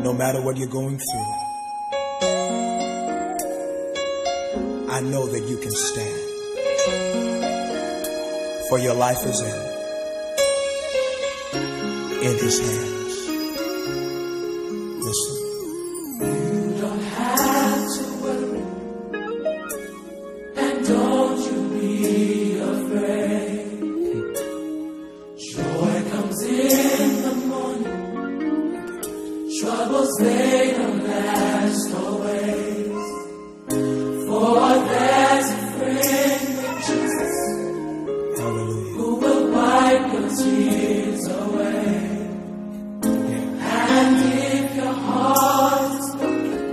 No matter what you're going through, I know that you can stand. For your life is in His hands. Listen. You don't have to worry, and don't you be afraid. Joy comes in the morning. Troubles, they don't last always. For there's a friend in Jesus, Hallelujah, who will wipe your tears away. And if your heart is broken,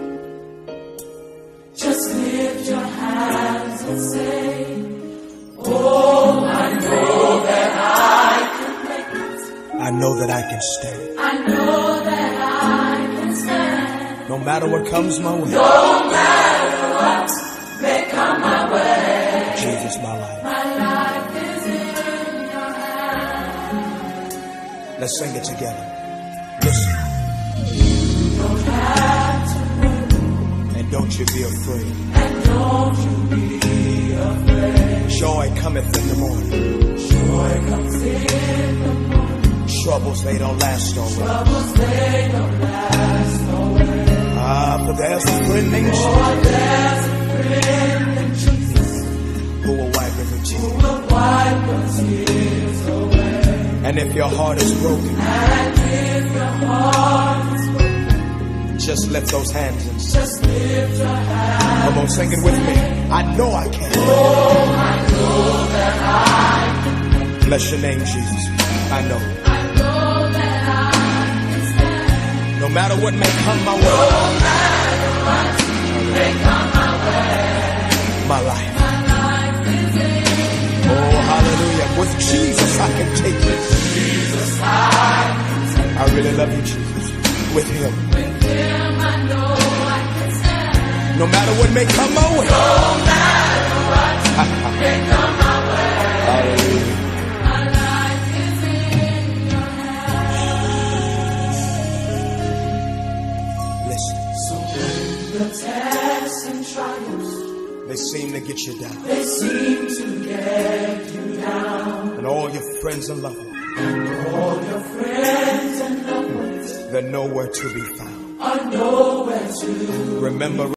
just lift your hands and say, oh, I know that I can make it. I know that I can stand. I know that I can stand. No matter what comes my way, No matter what may come my way, Jesus, my life. my life is in your hands. Let's sing it together. Listen. You don't have to worry, And don't you be afraid. and don't you be afraid. Joy cometh in the morning. Joy comes in the morning. Troubles, they don't last always. Troubles, they don't last always. For there's a friend named For Jesus there's a friend in Jesus, who will wipe every who tear. will wipe your tears away. And if your heart is broken, And if your heart is broken, just lift those hands and sing. just lift your hands. Come on, sing it with me. I know I can. Oh, I know that I can. Bless your name, Jesus. I know. I know that I can stand. No matter what may come my way, No matter what may come my way, my life. my life is in. Oh, hallelujah. With Jesus, I can take it. Jesus, I really love you, Jesus. With Him. with Him I know I can stand. No matter what may come my way. No matter what may come my way, Hallelujah. my life is in your hands. Listen. So when the tests and trials, They seem to get you down. they seem to get you down, And all your friends and loved ones, all your friends and loved ones they're nowhere to be found. are nowhere to Remember